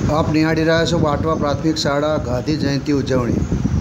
आप निहाળી રહ્યા છો બાટવા પ્રાથમિક શાળા ગાંધી જયંતિ ઉજવણી।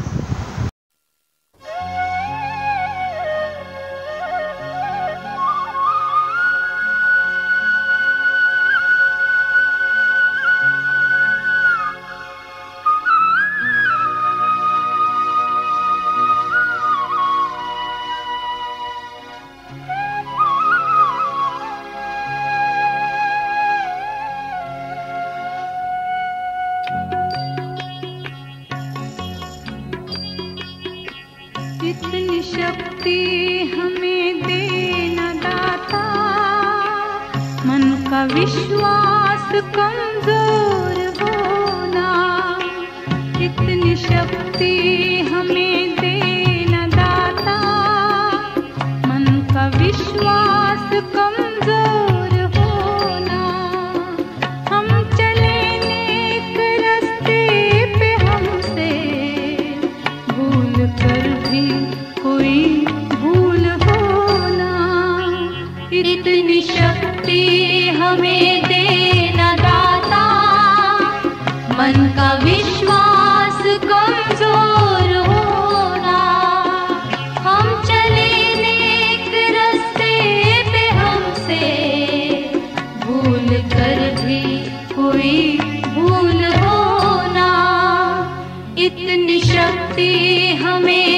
इतनी शक्ति हमें देना दाता, मन का विश्वास कमजोर होना। इतनी शक्ति हमें देना दाता, मन का विश्वास कमजोर होना। हम चले नेक रास्ते पे, हमसे भूल कर भी कोई भूल होना। इतनी शक्ति हमें देना दाता, मन का विश्वास कमजोर होना। हम चले नेक रास्ते पे, हमसे भूल कर भी कोई भूल होना। इतनी शक्ति हमें